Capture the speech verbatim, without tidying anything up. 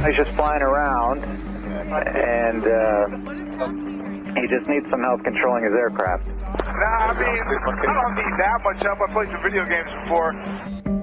He's just flying around, and uh, he just needs some help controlling his aircraft. Nah, I mean, I don't need that much help. I played some video games before.